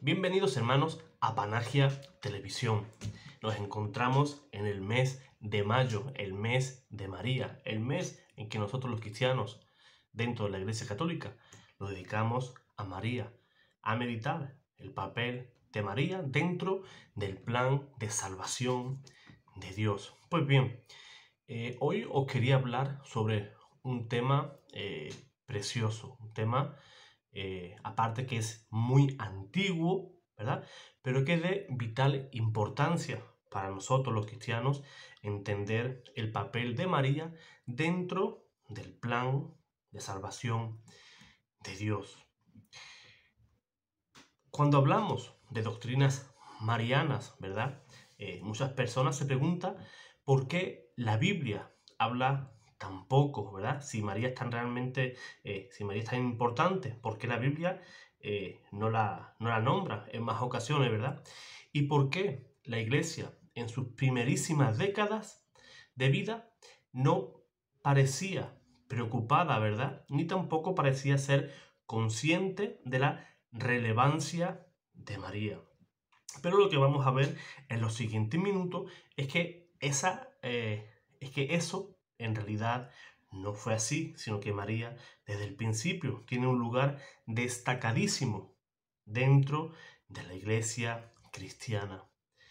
Bienvenidos hermanos a Panagia Televisión. Nos encontramos en el mes de mayo, el mes de María, el mes en que nosotros los cristianos dentro de la Iglesia Católica nos dedicamos a María, a meditar el papel de María dentro del plan de salvación de Dios. Pues bien, hoy os quería hablar sobre un tema precioso, un tema aparte que es muy antiguo, ¿verdad? Pero que es de vital importancia para nosotros los cristianos entender el papel de María dentro del plan de salvación de Dios. Cuando hablamos de doctrinas marianas, ¿verdad? Muchas personas se preguntan por qué la Biblia habla tan poco, ¿verdad? Si María es tan realmente, si María es tan importante, ¿por qué la Biblia no la nombra en más ocasiones, ¿verdad? Y por qué la Iglesia en sus primerísimas décadas de vida no parecía preocupada, ¿verdad? Ni tampoco parecía ser consciente de la relevancia de María. Pero lo que vamos a ver en los siguientes minutos es que eso en realidad no fue así, sino que María desde el principio tiene un lugar destacadísimo dentro de la Iglesia cristiana.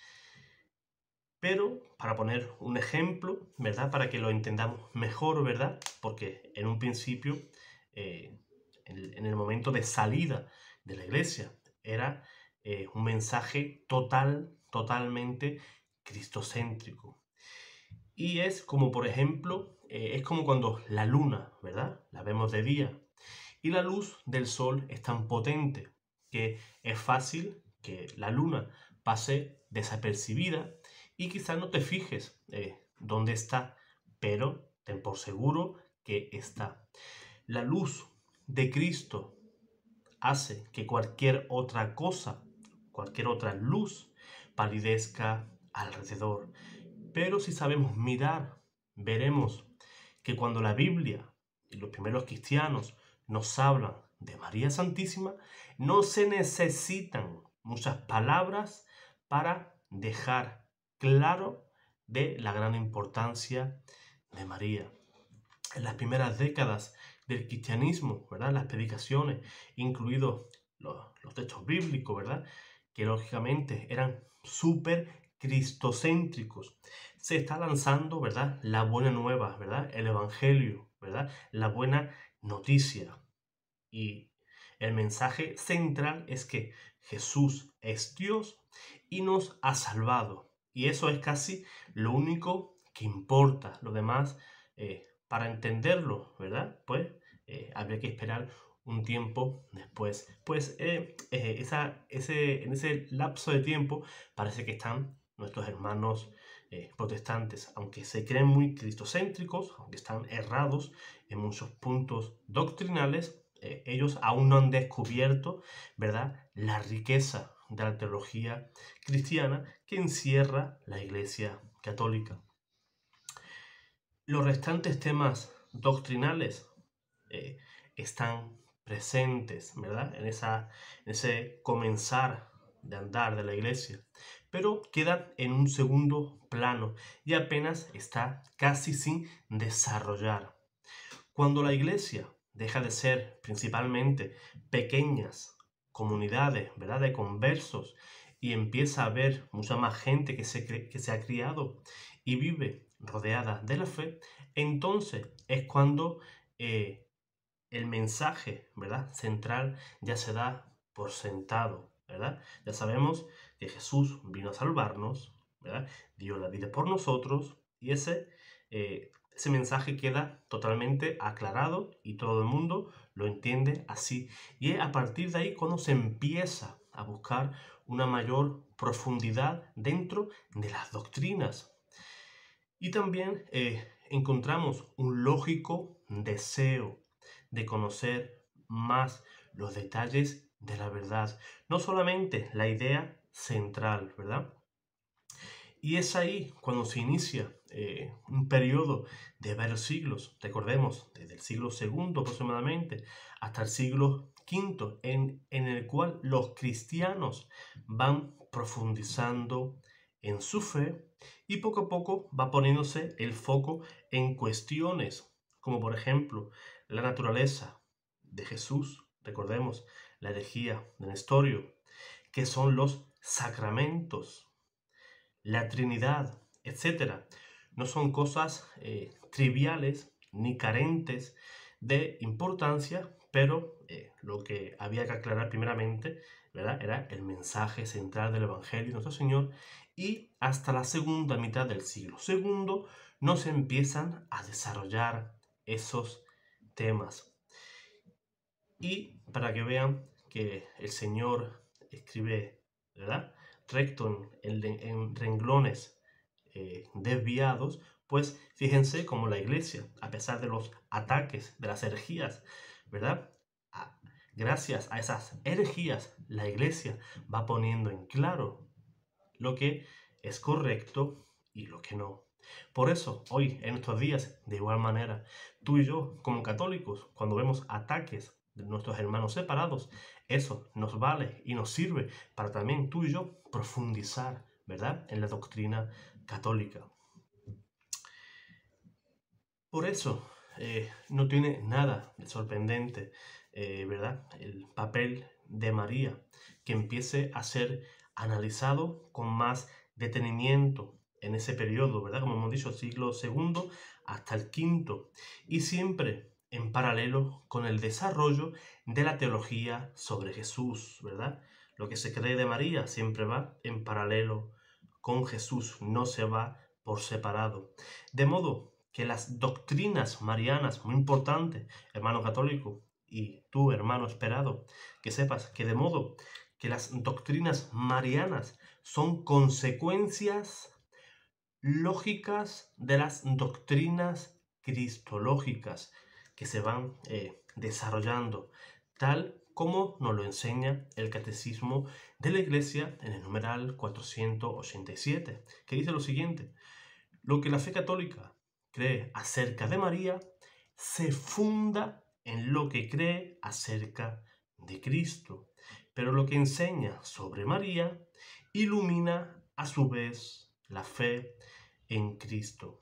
Pero para poner un ejemplo, ¿verdad? Para que lo entendamos mejor, ¿verdad? Porque en un principio, en el momento de salida de la Iglesia, era un mensaje totalmente cristocéntrico. Y es como, por ejemplo, es como cuando la luna, ¿verdad? La vemos de día. Y la luz del sol es tan potente que es fácil que la luna pase desapercibida y quizás no te fijes dónde está, pero ten por seguro que está. La luz de Cristo hace que cualquier otra cosa, cualquier otra luz, palidezca alrededor. Pero si sabemos mirar, veremos que cuando la Biblia y los primeros cristianos nos hablan de María Santísima, no se necesitan muchas palabras para dejar claro de la gran importancia de María. En las primeras décadas del cristianismo, ¿verdad? Las predicaciones, incluidos los textos bíblicos, ¿verdad? Que lógicamente eran súper cristocéntricos. Se está lanzando, ¿verdad? La buena nueva, ¿verdad? El evangelio, ¿verdad? La buena noticia. Y el mensaje central es que Jesús es Dios y nos ha salvado. Y eso es casi lo único que importa. Lo demás, para entenderlo, ¿verdad? Pues habría que esperar un tiempo después. Pues en ese lapso de tiempo parece que están nuestros hermanos protestantes, aunque se creen muy cristocéntricos, aunque están errados en muchos puntos doctrinales, ellos aún no han descubierto, ¿verdad?, la riqueza de la teología cristiana que encierra la Iglesia Católica. Los restantes temas doctrinales están presentes, ¿verdad?, en ese comenzar de andar de la Iglesia, pero quedan en un segundo plano y apenas está casi sin desarrollar. Cuando la Iglesia deja de ser principalmente pequeñas comunidades, ¿verdad?, de conversos, y empieza a haber mucha más gente que se ha criado y vive rodeada de la fe, entonces es cuando el mensaje, ¿verdad?, central ya se da por sentado, ¿verdad? Ya sabemos que Jesús vino a salvarnos, ¿verdad? Dio la vida por nosotros y ese mensaje queda totalmente aclarado y todo el mundo lo entiende así. Y es a partir de ahí cuando se empieza a buscar una mayor profundidad dentro de las doctrinas. Y también encontramos un lógico deseo de conocer más los detalles de la verdad, no solamente la idea central, ¿verdad? Y es ahí cuando se inicia un periodo de varios siglos, recordemos, desde el siglo II aproximadamente hasta el siglo quinto, en el cual los cristianos van profundizando en su fe y poco a poco va poniéndose el foco en cuestiones como por ejemplo la naturaleza de Jesús, recordemos la herejía de Nestorio, que son los sacramentos, la Trinidad, etcétera. No son cosas triviales ni carentes de importancia, pero lo que había que aclarar primeramente, ¿verdad?, era el mensaje central del Evangelio de nuestro Señor, y hasta la segunda mitad del siglo segundo no se empiezan a desarrollar esos temas. Y para que vean que el Señor escribe, ¿verdad?, recto en renglones desviados, pues fíjense cómo la iglesia, a pesar de los ataques, de las herejías, ¿verdad?, gracias a esas herejías, la iglesia va poniendo en claro lo que es correcto y lo que no. Por eso, hoy, en estos días, de igual manera, tú y yo, como católicos, cuando vemos ataques de nuestros hermanos separados, eso nos vale y nos sirve para también tú y yo profundizar, ¿verdad?, en la doctrina católica. Por eso, no tiene nada de sorprendente, ¿verdad?, el papel de María, que empiece a ser analizado con más detenimiento en ese periodo, ¿verdad?, como hemos dicho, siglo II hasta el V, y siempre en paralelo con el desarrollo de la teología sobre Jesús, ¿verdad? Lo que se cree de María siempre va en paralelo con Jesús, no se va por separado. De modo que las doctrinas marianas, muy importantes, hermano católico, y tú, hermano esperado, que sepas que de modo que las doctrinas marianas son consecuencias lógicas de las doctrinas cristológicas que se van desarrollando, tal como nos lo enseña el Catecismo de la Iglesia en el numeral 487, que dice lo siguiente: lo que la fe católica cree acerca de María se funda en lo que cree acerca de Cristo, pero lo que enseña sobre María ilumina a su vez la fe en Cristo.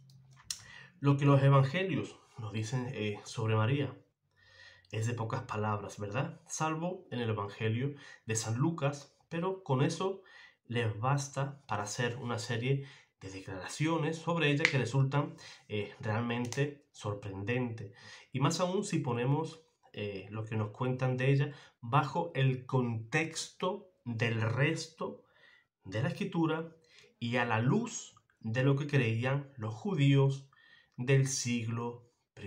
Lo que los evangelios nos dicen sobre María es de pocas palabras, ¿verdad?, salvo en el Evangelio de San Lucas, pero con eso les basta para hacer una serie de declaraciones sobre ella que resultan realmente sorprendentes. Y más aún si ponemos lo que nos cuentan de ella bajo el contexto del resto de la Escritura y a la luz de lo que creían los judíos del siglo I.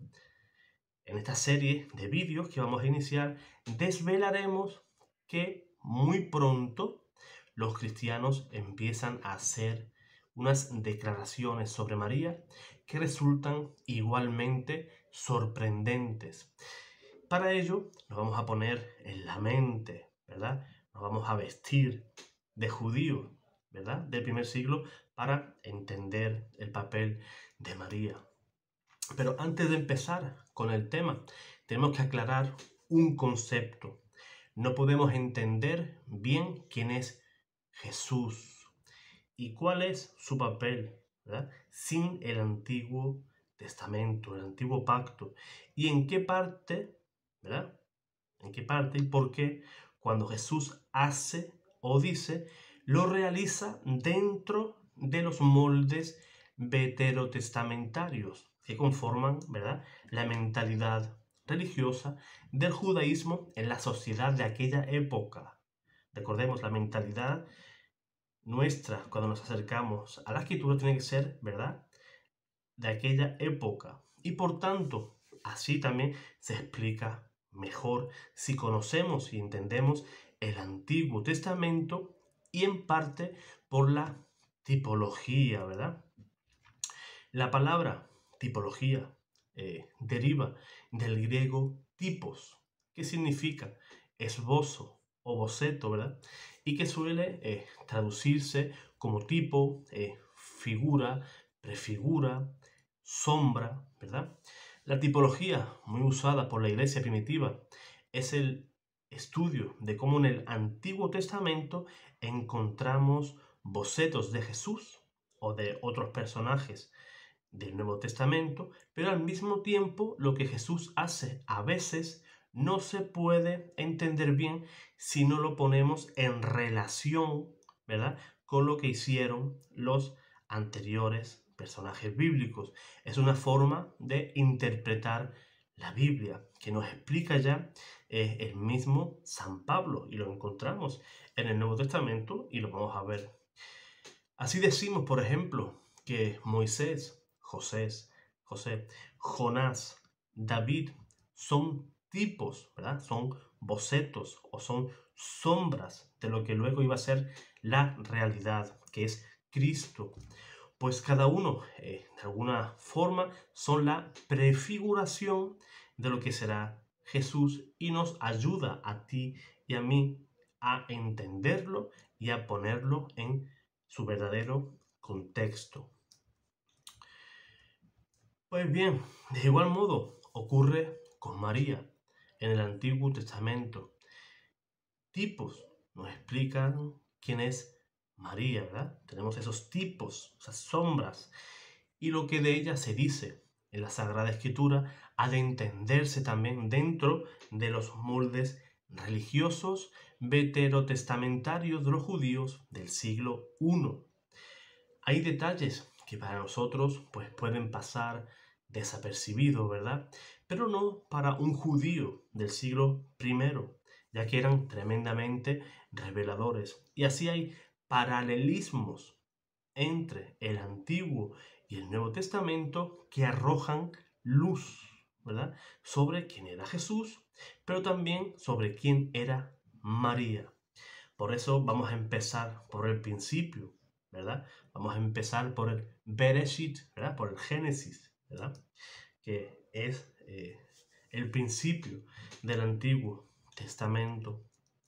En esta serie de vídeos que vamos a iniciar, desvelaremos que muy pronto los cristianos empiezan a hacer unas declaraciones sobre María que resultan igualmente sorprendentes. Para ello nos vamos a poner en la mente, ¿verdad? Nos vamos a vestir de judíos, ¿verdad?, del primer siglo para entender el papel de María. Pero antes de empezar con el tema, tenemos que aclarar un concepto. No podemos entender bien quién es Jesús y cuál es su papel, ¿verdad?, sin el Antiguo Testamento, el Antiguo Pacto. Y en qué parte, ¿verdad?, en qué parte y por qué cuando Jesús hace o dice, lo realiza dentro de los moldes veterotestamentarios que conforman, ¿verdad?, la mentalidad religiosa del judaísmo en la sociedad de aquella época. Recordemos, la mentalidad nuestra cuando nos acercamos a la Escritura tiene que ser, ¿verdad?, de aquella época. Y por tanto, así también se explica mejor si conocemos y entendemos el Antiguo Testamento y en parte por la tipología, ¿verdad? La palabra tipología deriva del griego tipos, que significa esbozo o boceto, ¿verdad?, y que suele traducirse como tipo, figura, prefigura, sombra, ¿verdad? La tipología, muy usada por la iglesia primitiva es el estudio de cómo en el Antiguo Testamento encontramos bocetos de Jesús o de otros personajes del Nuevo Testamento, pero al mismo tiempo lo que Jesús hace a veces no se puede entender bien si no lo ponemos en relación, ¿verdad?, con lo que hicieron los anteriores personajes bíblicos. Es una forma de interpretar la Biblia que nos explica ya el mismo San Pablo, y lo encontramos en el Nuevo Testamento y lo vamos a ver. Así decimos, por ejemplo, que Moisés, José, Jonás, David son tipos, ¿verdad? Son bocetos o son sombras de lo que luego iba a ser la realidad, que es Cristo. Pues cada uno, de alguna forma, son la prefiguración de lo que será Jesús y nos ayuda a ti y a mí a entenderlo y a ponerlo en su verdadero contexto. Pues bien, de igual modo ocurre con María en el Antiguo Testamento. Tipos nos explican quién es María, ¿verdad? Tenemos esos tipos, esas sombras, y lo que de ella se dice en la Sagrada Escritura ha de entenderse también dentro de los moldes religiosos veterotestamentarios de los judíos del siglo I. Hay detalles que para nosotros pues pueden pasar desapercibidos, ¿verdad? Pero no para un judío del siglo I, ya que eran tremendamente reveladores. Y así hay paralelismos entre el Antiguo y el Nuevo Testamento que arrojan luz, ¿verdad?, sobre quién era Jesús, pero también sobre quién era María. Por eso vamos a empezar por el principio, ¿verdad? Vamos a empezar por el Bereshit, ¿verdad? Por el Génesis, ¿verdad? Que es el principio del Antiguo Testamento.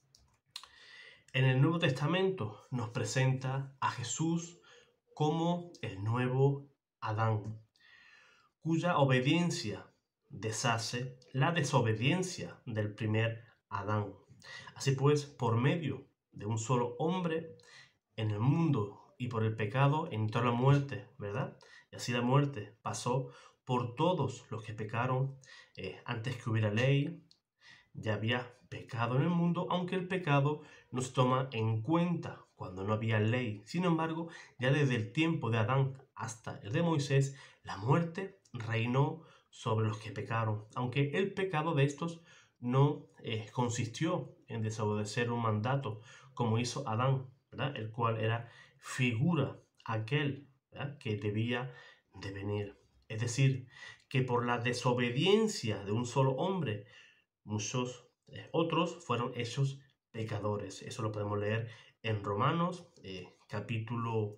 En el Nuevo Testamento nos presenta a Jesús como el nuevo Adán, cuya obediencia deshace la desobediencia del primer Adán. Así pues, por medio de un solo hombre en el mundo y por el pecado entró la muerte, ¿verdad? Y así la muerte pasó por todos los que pecaron antes que hubiera ley. Ya había pecado en el mundo, aunque el pecado no se toma en cuenta cuando no había ley. Sin embargo, ya desde el tiempo de Adán hasta el de Moisés, la muerte reinó sobre los que pecaron, aunque el pecado de estos no consistió en desobedecer un mandato como hizo Adán, ¿verdad?, el cual era figura aquel, ¿verdad?, que debía de venir. Es decir, que por la desobediencia de un solo hombre, muchos otros fueron hechos pecadores. Eso lo podemos leer en Romanos capítulo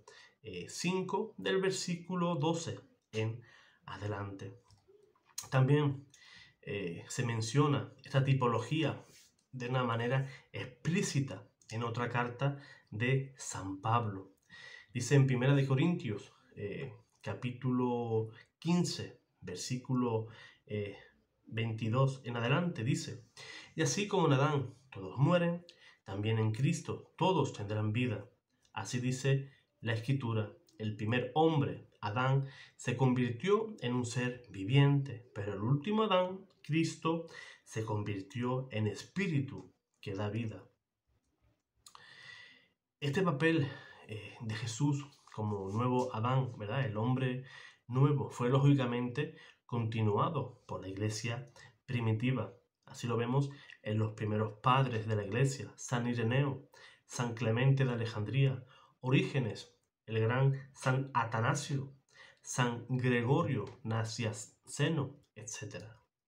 5 del versículo 12 en adelante. También se menciona esta tipología de una manera explícita en otra carta de San Pablo. Dice en 1 Corintios capítulo 15 versículo 22 en adelante, dice: y así como en Adán todos mueren, también en Cristo todos tendrán vida. Así dice la Escritura: el primer hombre, Adán, se convirtió en un ser viviente, pero el último Adán, Cristo, se convirtió en espíritu que da vida. Este papel de Jesús como nuevo Adán, ¿verdad?, el hombre nuevo, fue lógicamente continuado por la iglesia primitiva. Así lo vemos en los primeros padres de la iglesia: San Ireneo, San Clemente de Alejandría, Orígenes, el gran San Atanasio, San Gregorio Nacianceno, etc.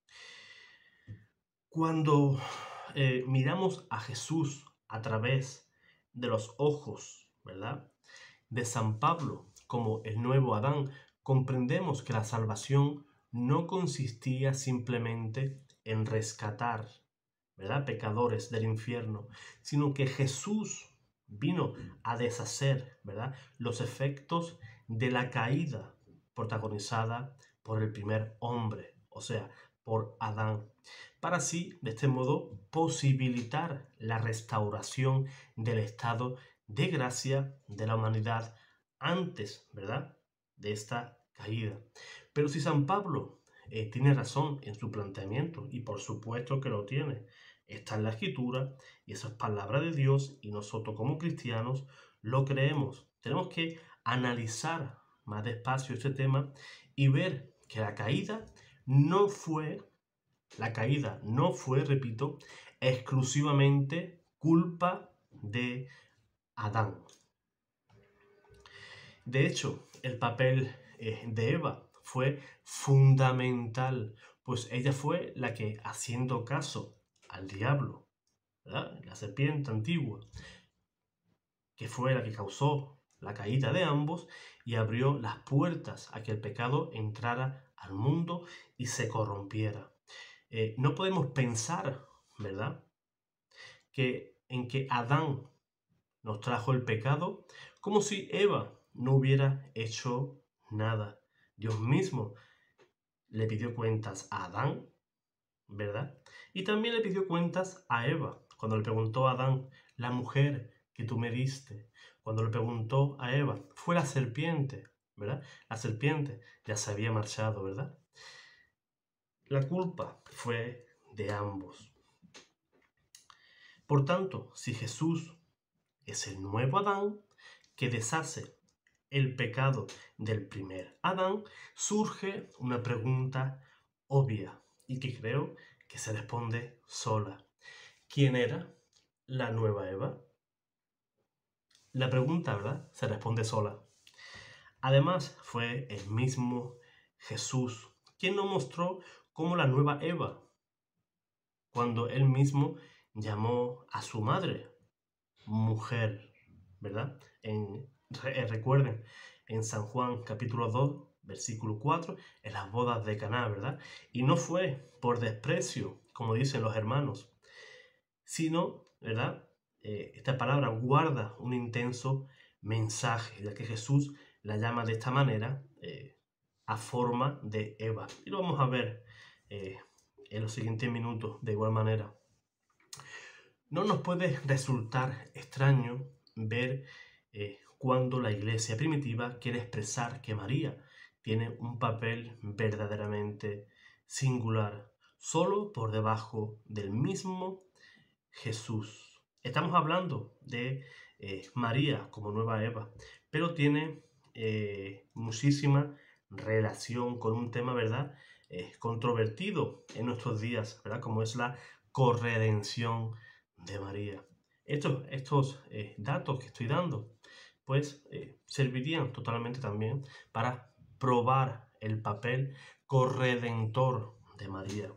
Cuando miramos a Jesús a través de los ojos, ¿verdad?, de San Pablo como el nuevo Adán, comprendemos que la salvación no consistía simplemente en rescatar, ¿verdad?, pecadores del infierno, sino que Jesús vino a deshacer, ¿verdad?, los efectos de la caída protagonizada por el primer hombre, o sea, por Adán, para así, de este modo, posibilitar la restauración del estado de gracia de la humanidad antes, ¿verdad?, de esta caída. Pero si San Pablo tiene razón en su planteamiento, y por supuesto que lo tiene, está en la Escritura, y eso es palabra de Dios, y nosotros como cristianos lo creemos. Tenemos que analizar más despacio este tema y ver que la caída no fue, repito, exclusivamente culpa de Adán. De hecho, el papel de Eva fue fundamental, pues ella fue la que, haciendo caso al diablo, ¿verdad?, la serpiente antigua, que fue la que causó la caída de ambos y abrió las puertas a que el pecado entrara al mundo y se corrompiera. No podemos pensar, ¿verdad?, en que Adán nos trajo el pecado como si Eva no hubiera hecho nada. Dios mismo le pidió cuentas a Adán, ¿verdad? Y también le pidió cuentas a Eva, cuando le preguntó a Adán, la mujer que tú me diste. Cuando le preguntó a Eva, fue la serpiente, ¿verdad? La serpiente ya se había marchado, ¿verdad? La culpa fue de ambos. Por tanto, si Jesús es el nuevo Adán que deshace el pecado del primer Adán, surge una pregunta obvia y que creo que se responde sola. ¿Quién era la nueva Eva? La pregunta, ¿verdad?, se responde sola. Además, fue el mismo Jesús quien nos mostró cómo la nueva Eva, cuando él mismo llamó a su madre mujer, ¿verdad? Recuerden, en San Juan capítulo 2, versículo 4, en las bodas de Caná, ¿verdad? Y no fue por desprecio, como dicen los hermanos, sino, ¿verdad?, esta palabra guarda un intenso mensaje, ya que Jesús la llama de esta manera, a forma de Eva. Y lo vamos a ver en los siguientes minutos de igual manera. No nos puede resultar extraño ver cuando la iglesia primitiva quiere expresar que María tiene un papel verdaderamente singular, solo por debajo del mismo Jesús. Estamos hablando de María como nueva Eva, pero tiene muchísima relación con un tema, ¿verdad?, controvertido en nuestros días, ¿verdad?, como es la corredención de María. Estos datos que estoy dando, pues servirían totalmente también para probar el papel corredentor de María.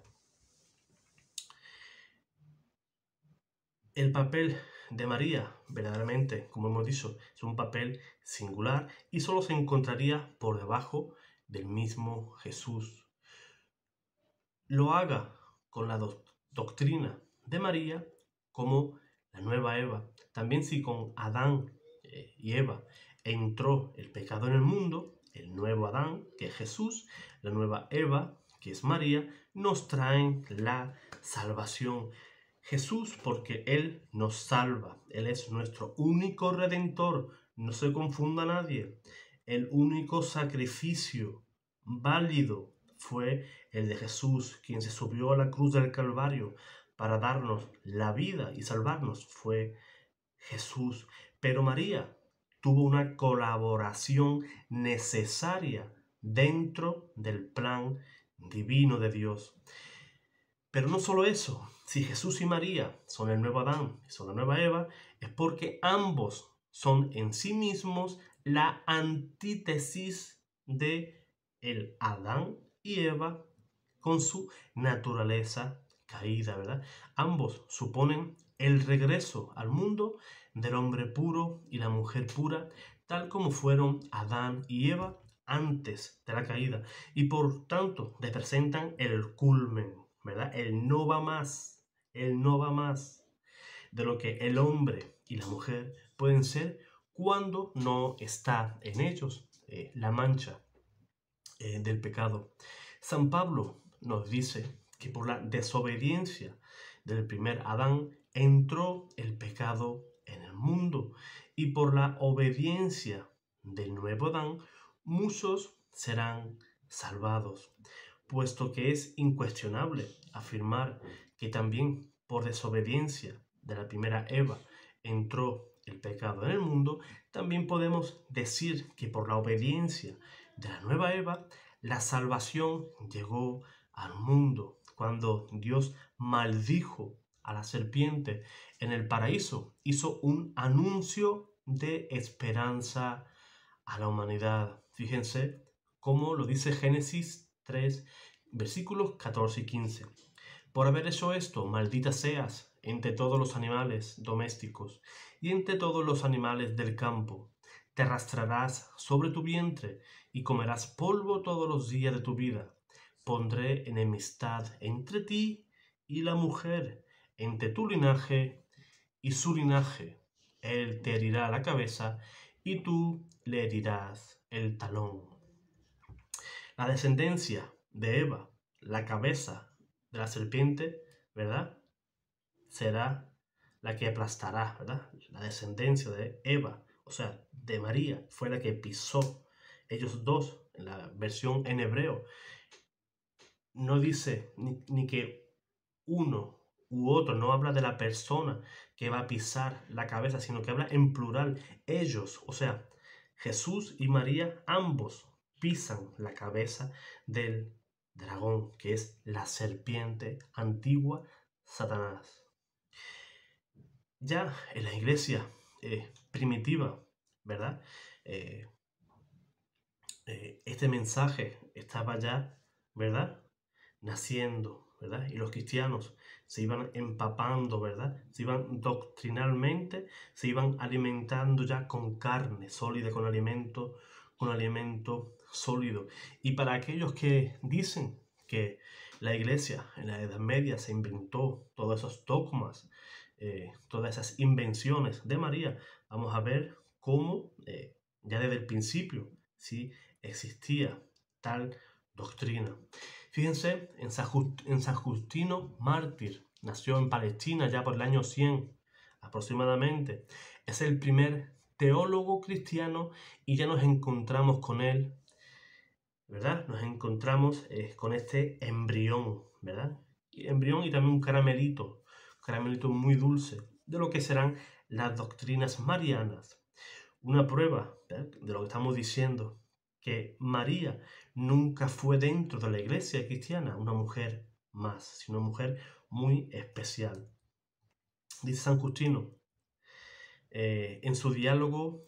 El papel de María, verdaderamente, como hemos dicho, es un papel singular y solo se encontraría por debajo del mismo Jesús. Lo haga con la doctrina de María como la nueva Eva. También si con Adán y Eva entró el pecado en el mundo, el nuevo Adán, que es Jesús, la nueva Eva, que es María, nos traen la salvación. Jesús, porque Él nos salva, Él es nuestro único redentor, no se confunda nadie. El único sacrificio válido fue el de Jesús, quien se subió a la cruz del Calvario para darnos la vida y salvarnos, fue Jesús. Pero María tuvo una colaboración necesaria dentro del plan divino de Dios. Pero no solo eso, si Jesús y María son el nuevo Adán y son la nueva Eva, es porque ambos son en sí mismos la antítesis de el Adán y Eva con su naturaleza caída, ¿verdad? Ambos suponen el regreso al mundo del hombre puro y la mujer pura, tal como fueron Adán y Eva antes de la caída, y por tanto representan el culmen, ¿verdad? El no va más de lo que el hombre y la mujer pueden ser cuando no está en ellos la mancha del pecado. San Pablo nos dice que por la desobediencia del primer Adán entró el pecado en el mundo, y por la obediencia del nuevo Adán muchos serán salvados, puesto que es incuestionable afirmar que también por desobediencia de la primera Eva entró el pecado en el mundo. También podemos decir que por la obediencia de la nueva Eva la salvación llegó al mundo. Cuando Dios maldijo a la serpiente en el paraíso, hizo un anuncio de esperanza a la humanidad. Fíjense cómo lo dice Génesis 3, versículos 14 y 15. Por haber hecho esto, maldita seas entre todos los animales domésticos y entre todos los animales del campo. Te arrastrarás sobre tu vientre y comerás polvo todos los días de tu vida. Pondré enemistad entre ti y la mujer, entre tu linaje y su linaje. Él te herirá la cabeza y tú le herirás el talón. La descendencia de Eva, la cabeza de la serpiente, ¿verdad? Será la que aplastará, ¿verdad? La descendencia de Eva, o sea, de María, fue la que pisó. Ellos dos, en la versión en hebreo, no dice ni que uno u otro, no habla de la persona que va a pisar la cabeza, sino que habla en plural. Ellos, o sea, Jesús y María, ambos pisan la cabeza del dragón, que es la serpiente antigua, Satanás. Ya en la iglesia primitiva, ¿verdad? Este mensaje estaba ya, ¿verdad? Naciendo, ¿verdad? Y los cristianos se iban empapando, ¿verdad? Se iban doctrinalmente, se iban alimentando ya con carne sólida, con alimento sólido. Y para aquellos que dicen que la iglesia en la Edad Media se inventó todos esos dogmas, todas esas invenciones de María, vamos a ver cómo ya desde el principio sí existía tal doctrina. Fíjense, en San Justino Mártir, nació en Palestina ya por el año 100 aproximadamente. Es el primer teólogo cristiano y ya nos encontramos con él, ¿verdad? Nos encontramos con este embrión, ¿verdad? Embrión y también un caramelito muy dulce, de lo que serán las doctrinas marianas. Una prueba, ¿verdad?, de lo que estamos diciendo, que María nunca fue dentro de la iglesia cristiana una mujer más, sino una mujer muy especial. Dice San Justino en su diálogo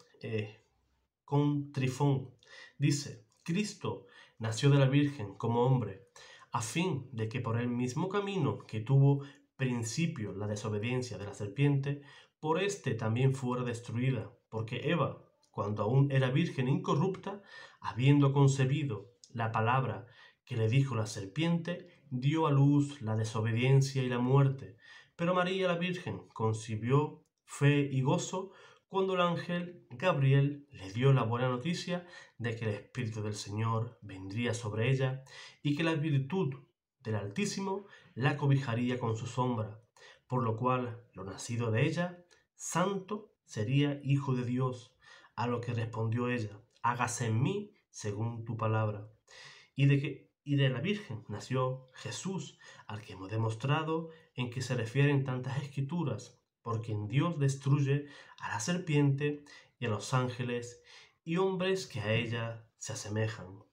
con Trifón, dice: Cristo nació de la Virgen como hombre, a fin de que por el mismo camino que tuvo principio la desobediencia de la serpiente, por éste también fuera destruida, porque Eva, cuando aún era virgen incorrupta, habiendo concebido la palabra que le dijo la serpiente, dio a luz la desobediencia y la muerte. Pero María la Virgen concibió fe y gozo cuando el ángel Gabriel le dio la buena noticia de que el Espíritu del Señor vendría sobre ella y que la virtud del Altísimo la cobijaría con su sombra, por lo cual lo nacido de ella, santo, sería hijo de Dios. A lo que respondió ella: hágase en mí según tu palabra. Y de la Virgen nació Jesús, al que hemos demostrado en que se refieren tantas escrituras, porque en Dios destruye a la serpiente y a los ángeles y hombres que a ella se asemejan.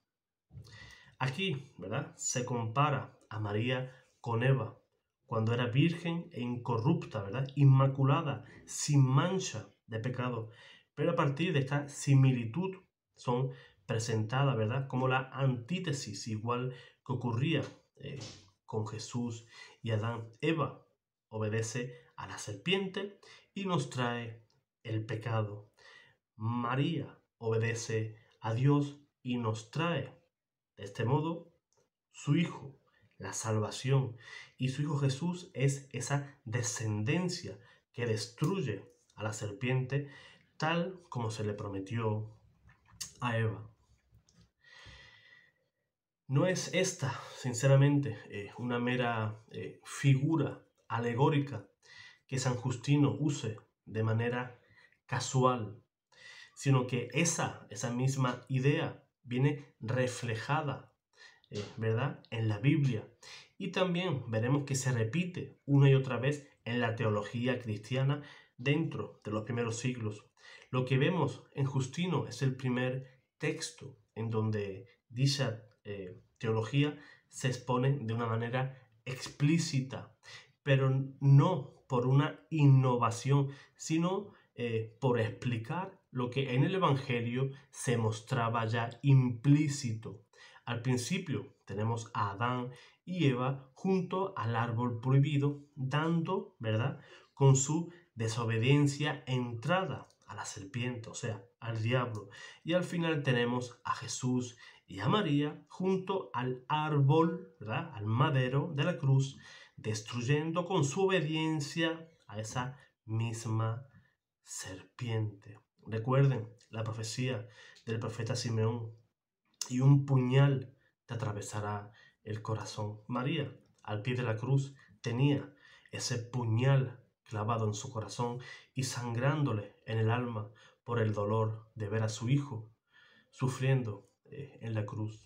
Aquí, ¿verdad?, se compara a María con Eva, cuando era virgen e incorrupta, ¿verdad?, inmaculada, sin mancha de pecado. Pero a partir de esta similitud son presentadas, ¿verdad?, como la antítesis, igual que ocurría con Jesús y Adán. Eva obedece a la serpiente y nos trae el pecado. María obedece a Dios y nos trae, de este modo, su Hijo, la salvación. Y su Hijo Jesús es esa descendencia que destruye a la serpiente, tal como se le prometió a Eva. No es esta, sinceramente, una mera figura alegórica que San Justino use de manera casual, sino que esa misma idea viene reflejada, ¿verdad?, en la Biblia. Y también veremos que se repite una y otra vez en la teología cristiana dentro de los primeros siglos. Lo que vemos en Justino es el primer texto en donde dicha teología se expone de una manera explícita, pero no por una innovación, sino por explicar lo que en el Evangelio se mostraba ya implícito. Al principio tenemos a Adán y Eva junto al árbol prohibido, dando, ¿verdad?, con su desobediencia entrada a la serpiente, o sea, al diablo. Y al final tenemos a Jesús y a María junto al árbol, ¿verdad?, al madero de la cruz, destruyendo con su obediencia a esa misma serpiente. Recuerden la profecía del profeta Simeón: y un puñal te atravesará el corazón. María, al pie de la cruz, tenía ese puñal clavado en su corazón y sangrándole en el alma por el dolor de ver a su hijo sufriendo en la cruz.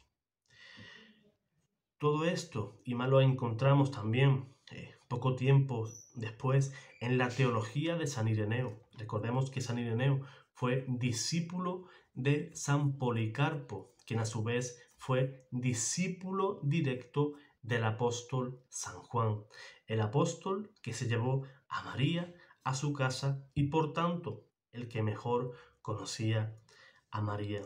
Todo esto y más lo encontramos también poco tiempo después en la teología de San Ireneo. Recordemos que San Ireneo fue discípulo de San Policarpo, quien a su vez fue discípulo directo del apóstol San Juan, el apóstol que se llevó a María a su casa y por tanto el que mejor conocía a María.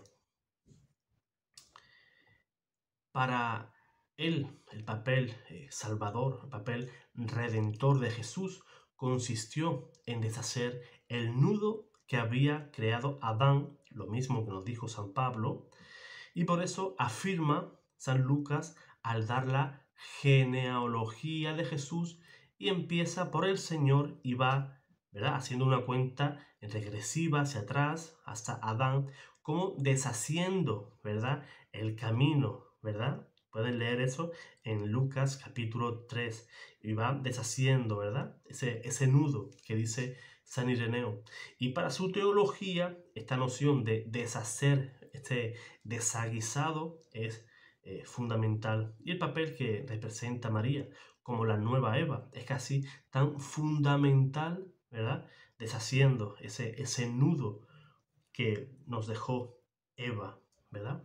Para él, el papel salvador, el papel redentor de Jesús consistió en deshacer el nudo que había creado Adán, lo mismo que nos dijo San Pablo, y por eso afirma San Lucas al dar la genealogía de Jesús y empieza por el Señor y va, ¿verdad?, haciendo una cuenta regresiva hacia atrás hasta Adán, como deshaciendo, ¿verdad?, el camino, ¿verdad? Pueden leer eso en Lucas capítulo 3 y va deshaciendo, ¿verdad?, ese nudo que dice San Ireneo. Y para su teología, esta noción de deshacer este desaguisado es fundamental. Y el papel que representa María como la nueva Eva es casi tan fundamental, ¿verdad?, deshaciendo ese nudo que nos dejó Eva, ¿verdad?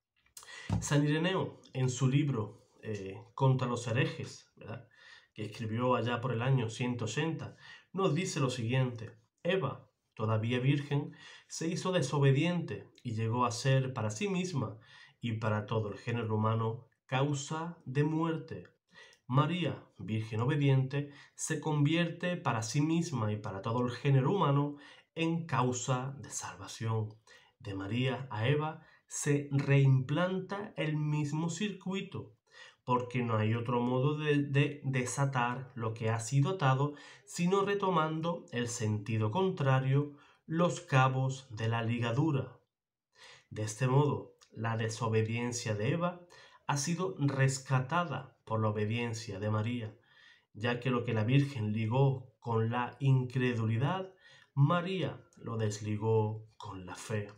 San Ireneo, en su libro Contra los herejes, ¿verdad?, que escribió allá por el año 180, nos dice lo siguiente: Eva, todavía virgen, se hizo desobediente y llegó a ser para sí misma y para todo el género humano causa de muerte. María, virgen obediente, se convierte para sí misma y para todo el género humano en causa de salvación. De María a Eva se reimplanta el mismo circuito, porque no hay otro modo de desatar lo que ha sido atado, sino retomando el sentido contrario, los cabos de la ligadura. De este modo, la desobediencia de Eva ha sido rescatada por la obediencia de María, ya que lo que la Virgen ligó con la incredulidad, María lo desligó con la fe.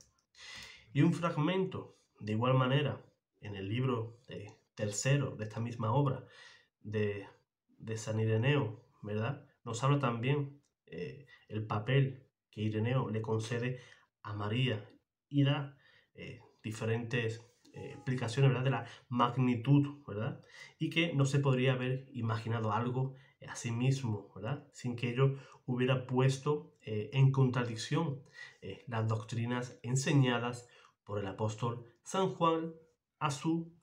Y un fragmento, de igual manera, en el libro tercero de esta misma obra de San Ireneo, ¿verdad?, nos habla también el papel que Ireneo le concede a María y da diferentes explicaciones, ¿verdad?, de la magnitud, ¿verdad?, y que no se podría haber imaginado algo a sí mismo, ¿verdad?, sin que ello hubiera puesto en contradicción las doctrinas enseñadas por el apóstol San Juan a su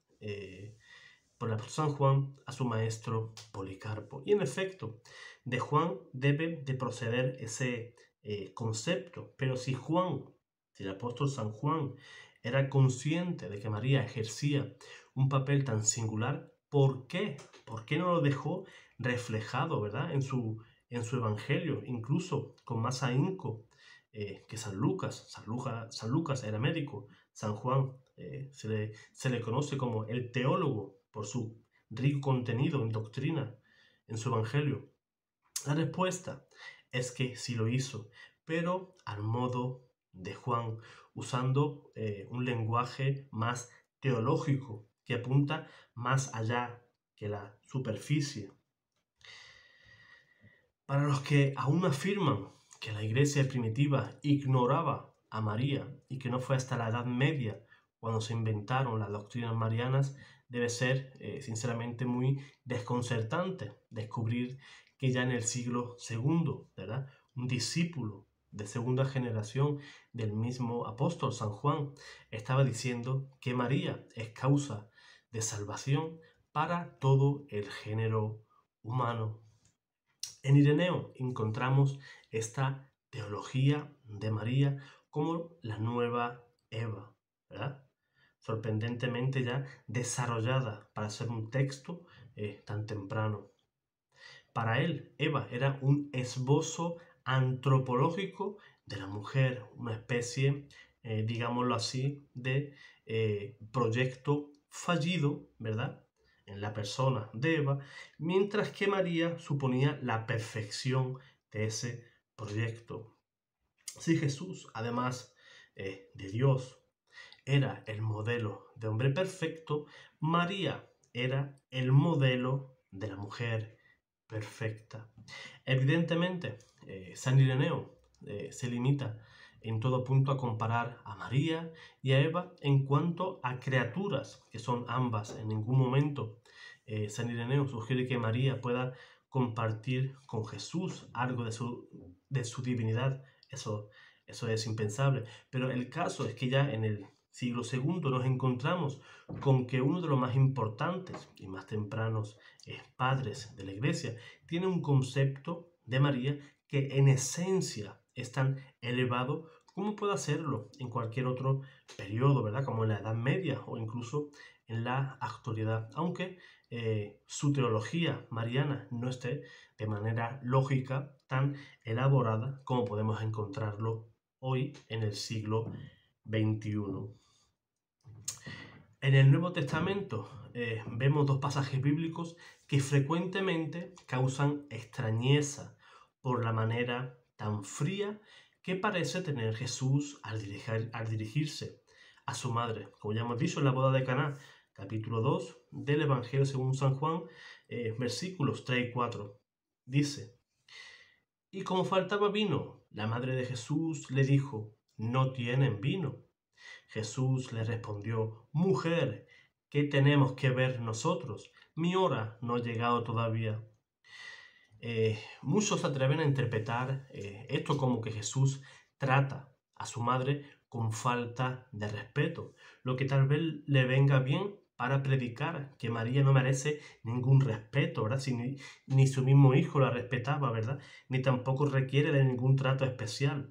maestro Policarpo. Y en efecto, de Juan debe de proceder ese concepto. Pero si el apóstol San Juan era consciente de que María ejercía un papel tan singular, ¿por qué? ¿Por qué no lo dejó reflejado, ¿verdad?, en su evangelio, incluso con más ahínco que San Lucas? San Lucas era médico, San Juan Se le conoce como el teólogo por su rico contenido en doctrina, en su evangelio. La respuesta es que sí lo hizo, pero al modo de Juan, usando un lenguaje más teológico que apunta más allá que la superficie. Para los que aún afirman que la iglesia primitiva ignoraba a María y que no fue hasta la Edad Media cuando se inventaron las doctrinas marianas, debe ser sinceramente muy desconcertante descubrir que ya en el siglo II, ¿verdad?, un discípulo de segunda generación del mismo apóstol San Juan estaba diciendo que María es causa de salvación para todo el género humano. En Ireneo encontramos esta teología de María como la nueva Eva, ¿verdad? Sorprendentemente ya desarrollada para ser un texto tan temprano. Para él, Eva era un esbozo antropológico de la mujer, una especie, digámoslo así, de proyecto fallido, ¿verdad?, en la persona de Eva, mientras que María suponía la perfección de ese proyecto. Si Jesús, además de Dios, era el modelo de hombre perfecto, María era el modelo de la mujer perfecta. Evidentemente, San Ireneo se limita en todo punto a comparar a María y a Eva en cuanto a criaturas, que son ambas. En ningún momento San Ireneo sugiere que María pueda compartir con Jesús algo de su divinidad. Eso es impensable. Pero el caso es que ya en el siglo II nos encontramos con que uno de los más importantes y más tempranos padres de la Iglesia tiene un concepto de María que en esencia es tan elevado como puede hacerlo en cualquier otro periodo, ¿verdad?, como en la Edad Media o incluso en la actualidad, aunque su teología mariana no esté de manera lógica tan elaborada como podemos encontrarlo hoy en el siglo XXI. En el Nuevo Testamento vemos dos pasajes bíblicos que frecuentemente causan extrañeza por la manera tan fría que parece tener Jesús al dirigirse a su madre. Como ya hemos dicho en la boda de Caná, capítulo 2 del Evangelio según San Juan, versículos 3 y 4. Dice: y como faltaba vino, la madre de Jesús le dijo: no tienen vino. Jesús le respondió: mujer, ¿qué tenemos que ver nosotros? Mi hora no ha llegado todavía. Muchos se atreven a interpretar esto como que Jesús trata a su madre con falta de respeto, lo que tal vez le venga bien para predicar que María no merece ningún respeto, ¿verdad? Si ni su mismo hijo la respetaba, ¿verdad? Ni tampoco requiere de ningún trato especial.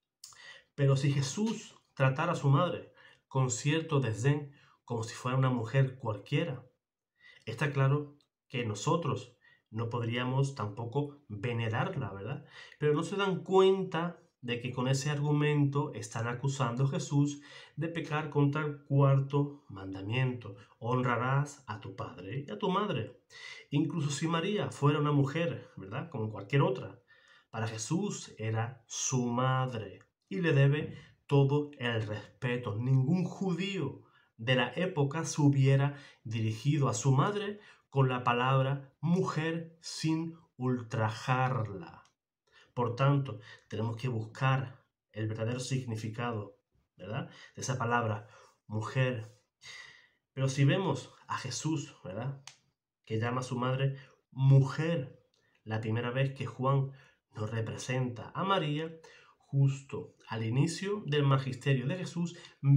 Pero si Jesús tratara a su madre con cierto desdén, como si fuera una mujer cualquiera, está claro que nosotros no podríamos tampoco venerarla, ¿verdad? Pero no se dan cuenta de que con ese argumento están acusando a Jesús de pecar contra el cuarto mandamiento: honrarás a tu padre y a tu madre. Incluso si María fuera una mujer, ¿verdad?, como cualquier otra, para Jesús era su madre y le debe todo el respeto. Ningún judío de la época se hubiera dirigido a su madre con la palabra mujer sin ultrajarla. Por tanto, tenemos que buscar el verdadero significado, ¿verdad?, de esa palabra mujer. Pero si vemos a Jesús, ¿verdad?, que llama a su madre mujer, la primera vez que Juan nos representa a María, justo al inicio del magisterio de Jesús,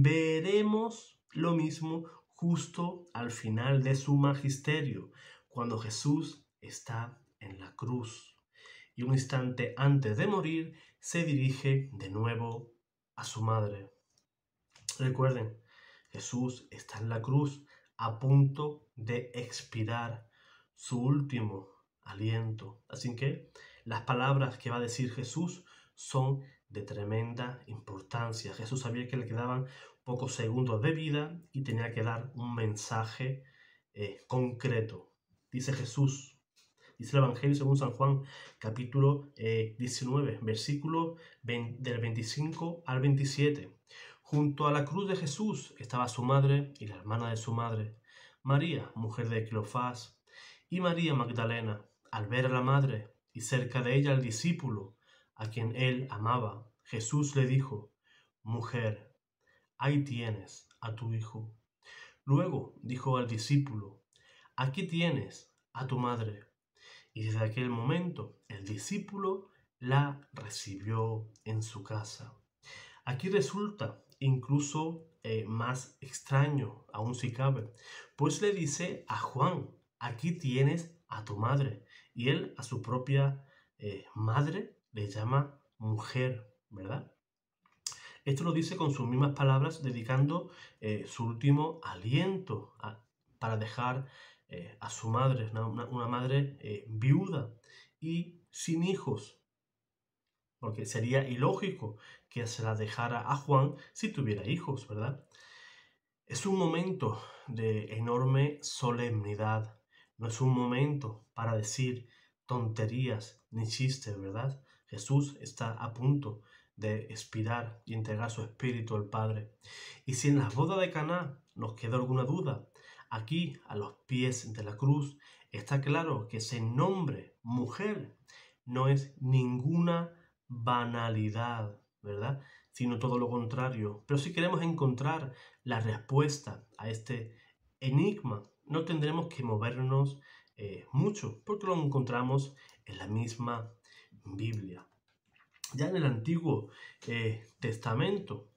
veremos lo mismo justo al final de su magisterio, cuando Jesús está en la cruz y un instante antes de morir se dirige de nuevo a su madre. Recuerden, Jesús está en la cruz a punto de expirar su último aliento. Así que las palabras que va a decir Jesús son de tremenda importancia. Jesús sabía que le quedaban pocos segundos de vida y tenía que dar un mensaje concreto. Dice Jesús, dice el Evangelio según San Juan, capítulo 19, versículo del 25 al 27. Junto a la cruz de Jesús estaba su madre y la hermana de su madre, María, mujer de Cleofás, y María Magdalena. Al ver a la madre y cerca de ella al discípulo, a quien él amaba, Jesús le dijo: Mujer, ahí tienes a tu hijo. Luego dijo al discípulo: Aquí tienes a tu madre. Y desde aquel momento el discípulo la recibió en su casa. Aquí resulta incluso más extraño, aún si cabe, pues le dice a Juan: Aquí tienes a tu madre. Y él a su propia madre le llama mujer, ¿verdad? Esto lo dice con sus mismas palabras, dedicando su último aliento para dejar a su madre, una madre viuda y sin hijos, porque sería ilógico que se la dejara a Juan si tuviera hijos, ¿verdad? Es un momento de enorme solemnidad, no es un momento para decir tonterías ni chistes, ¿verdad? Jesús está a punto de expirar y entregar su espíritu al Padre. Y si en la boda de Caná nos queda alguna duda, aquí a los pies de la cruz está claro que ese nombre mujer no es ninguna banalidad, ¿verdad? Sino todo lo contrario. Pero si queremos encontrar la respuesta a este enigma, no tendremos que movernos mucho, porque lo encontramos en la misma Biblia. Ya en el Antiguo Testamento,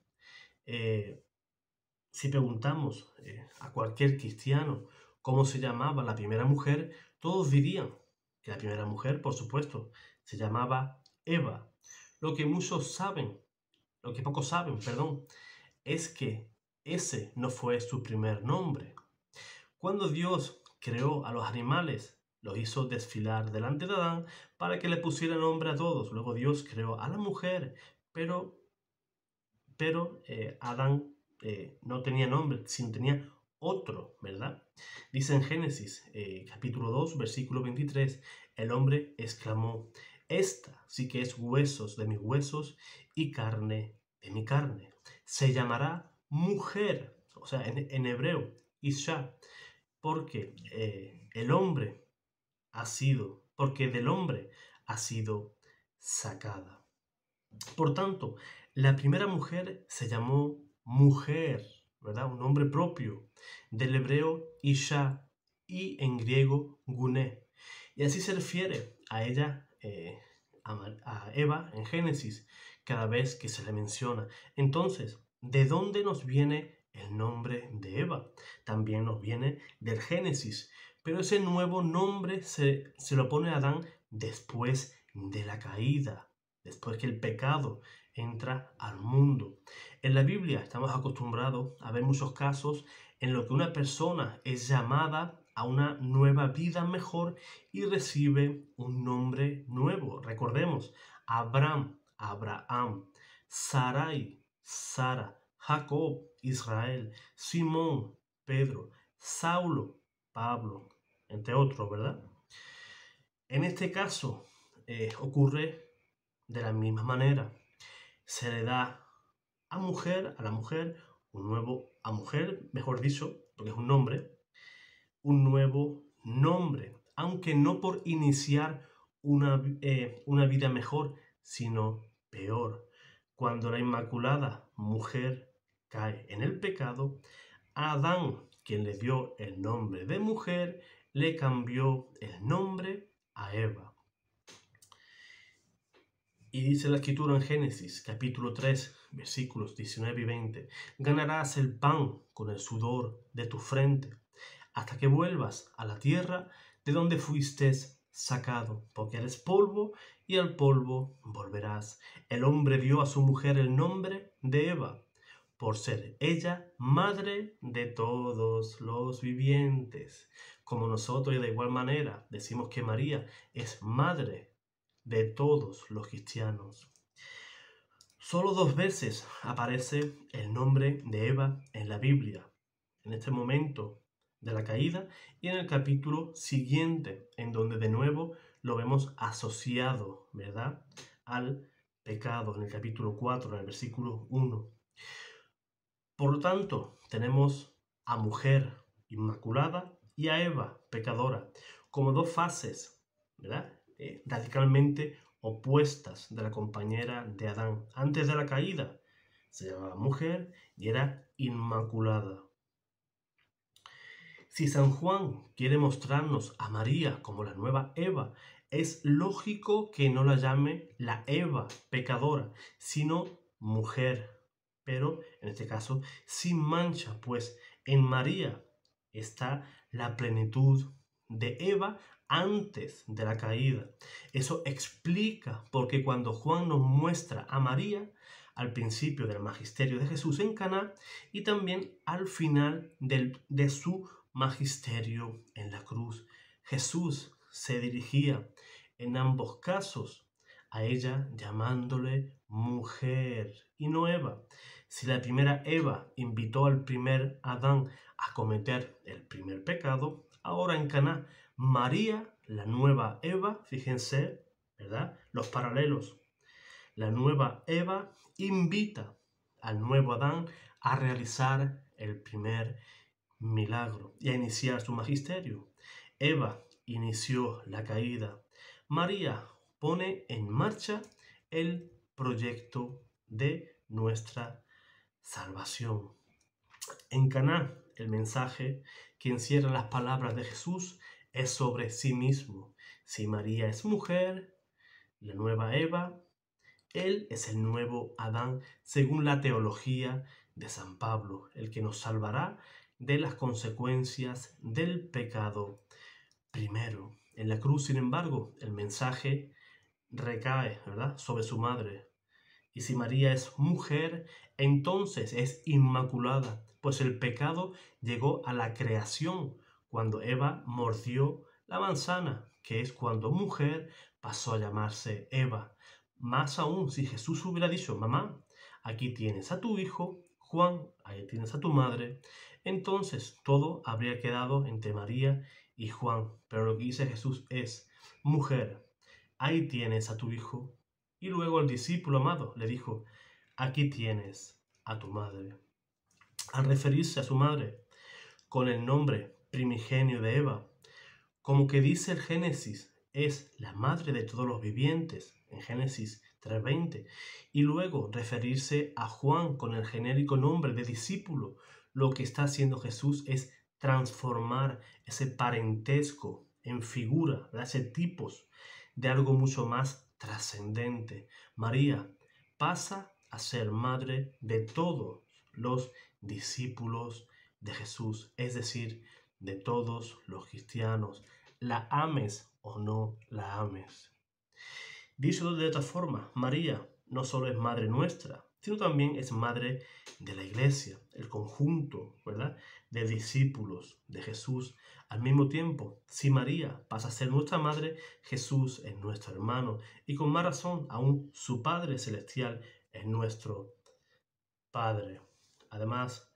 si preguntamos a cualquier cristiano cómo se llamaba la primera mujer, todos dirían que la primera mujer, por supuesto, se llamaba Eva. Lo que muchos saben, lo que pocos saben, perdón, es que ese no fue su primer nombre. Cuando Dios creó a los animales, los hizo desfilar delante de Adán para que le pusiera nombre a todos. Luego Dios creó a la mujer, pero Adán no tenía nombre, sino tenía otro, ¿verdad? Dice en Génesis, capítulo 2, versículo 23, el hombre exclamó: Esta sí que es huesos de mis huesos y carne de mi carne. Se llamará mujer, o sea, en hebreo, Isha, porque porque del hombre ha sido sacada. Por tanto, la primera mujer se llamó mujer, ¿verdad? Un nombre propio, del hebreo Isha y en griego Guné. Y así se refiere a ella, a Eva en Génesis, cada vez que se le menciona. Entonces, ¿de dónde nos viene el nombre de Eva? También nos viene del Génesis, pero ese nuevo nombre se lo pone Adán después de la caída, después que el pecado entra al mundo. En la Biblia estamos acostumbrados a ver muchos casos en los que una persona es llamada a una nueva vida mejor y recibe un nombre nuevo. Recordemos: Abraham, Abraham; Sarai, Sara; Jacob, Israel; Simón, Pedro; Saulo, Pablo, entre otros, ¿verdad? En este caso ocurre de la misma manera. Se le da a la mujer, mejor dicho, porque es un nombre, un nuevo nombre, aunque no por iniciar una vida mejor, sino peor. Cuando la Inmaculada Mujer cae en el pecado, a Adán, quien le dio el nombre de mujer, le cambió el nombre a Eva. Y dice la Escritura en Génesis, capítulo 3, versículos 19 y 20: Ganarás el pan con el sudor de tu frente, hasta que vuelvas a la tierra de donde fuiste sacado, porque eres polvo y al polvo volverás. El hombre dio a su mujer el nombre de Eva, por ser ella madre de todos los vivientes. Como nosotros, y de igual manera, decimos que María es madre de todos los cristianos. Solo 2 veces aparece el nombre de Eva en la Biblia, en este momento de la caída y en el capítulo siguiente, en donde de nuevo lo vemos asociado, ¿verdad?, al pecado, en el capítulo 4, en el versículo 1. Por lo tanto, tenemos a mujer inmaculada y a Eva pecadora, como 2 fases, ¿verdad?, radicalmente opuestas de la compañera de Adán. Antes de la caída se llamaba mujer y era inmaculada. Si San Juan quiere mostrarnos a María como la nueva Eva, es lógico que no la llame la Eva pecadora, sino mujer, pero en este caso sin mancha, pues en María está la plenitud de Eva antes de la caída. Eso explica por qué cuando Juan nos muestra a María al principio del magisterio de Jesús en Caná y también al final de su magisterio en la cruz, Jesús se dirigía en ambos casos a ella llamándole mujer y no Eva. Si la primera Eva invitó al primer Adán a cometer el primer pecado, ahora en Caná, María, la nueva Eva, fíjense, ¿verdad?, los paralelos. La nueva Eva invita al nuevo Adán a realizar el primer milagro y a iniciar su magisterio. Eva inició la caída. María pone en marcha el proyecto de nuestra salvación. En Caná, el mensaje que encierra las palabras de Jesús es sobre sí mismo. Si María es mujer, la nueva Eva, él es el nuevo Adán, según la teología de San Pablo, el que nos salvará de las consecuencias del pecado primero. En la cruz, sin embargo, el mensaje recae, ¿verdad?, sobre su madre. Y si María es mujer, entonces es inmaculada, pues el pecado llegó a la creación cuando Eva mordió la manzana, que es cuando mujer pasó a llamarse Eva. Más aún, si Jesús hubiera dicho, mamá, aquí tienes a tu hijo, Juan, ahí tienes a tu madre, entonces todo habría quedado entre María y Juan. Pero lo que dice Jesús es, mujer, ahí tienes a tu hijo. Y luego el discípulo amado le dijo, aquí tienes a tu madre. Al referirse a su madre con el nombre primigenio de Eva, como que dice el Génesis, es la madre de todos los vivientes, en Génesis 3:20, y luego referirse a Juan con el genérico nombre de discípulo, lo que está haciendo Jesús es transformar ese parentesco en figura, ese tipos de algo mucho más trascendente. María pasa a ser madre de todos los discípulos de Jesús, es decir, de todos los cristianos, la ames o no la ames. Dicho de otra forma, María no solo es madre nuestra, sino también es madre de la iglesia, el conjunto, ¿verdad?, de discípulos de Jesús. Al mismo tiempo, si María pasa a ser nuestra madre, Jesús es nuestro hermano y con más razón aún su Padre Celestial es nuestro Padre. Además,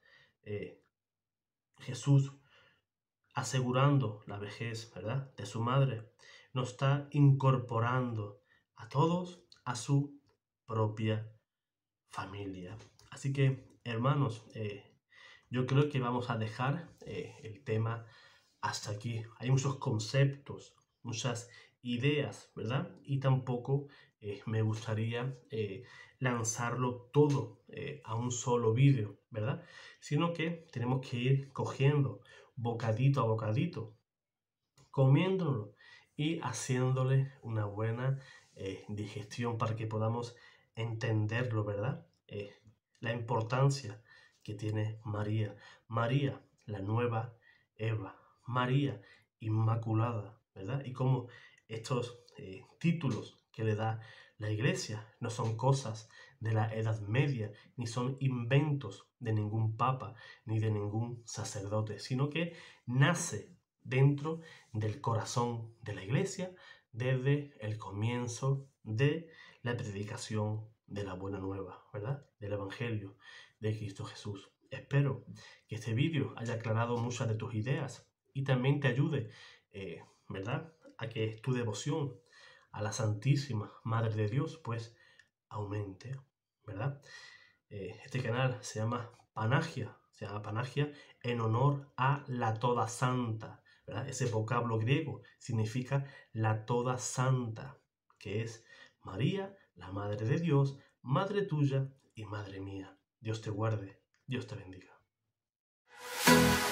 Jesús, asegurando la vejez, ¿verdad?, de su madre, nos está incorporando a todos a su propia familia. Así que, hermanos, yo creo que vamos a dejar el tema hasta aquí. Hay muchos conceptos, muchas ideas, ¿verdad? Y tampoco me gustaría lanzarlo todo a un solo vídeo, ¿verdad? Sino que tenemos que ir cogiendo bocadito a bocadito, comiéndolo y haciéndole una buena digestión para que podamos entenderlo, ¿verdad? La importancia que tiene María. María, la nueva Eva. María, Inmaculada, ¿verdad? Y cómo estos títulos que le da la Iglesia no son cosas de la Edad Media, ni son inventos de ningún papa, ni de ningún sacerdote, sino que nace dentro del corazón de la Iglesia desde el comienzo de la predicación de la buena nueva, ¿verdad? Del Evangelio de Cristo Jesús. Espero que este vídeo haya aclarado muchas de tus ideas y también te ayude, ¿verdad?, a que tu devoción a la Santísima Madre de Dios, pues, aumente, ¿verdad? Este canal se llama Panagia en honor a la Toda Santa, ¿verdad? Ese vocablo griego significa la Toda Santa, que es María, la Madre de Dios, Madre tuya y Madre mía. Dios te guarde, Dios te bendiga.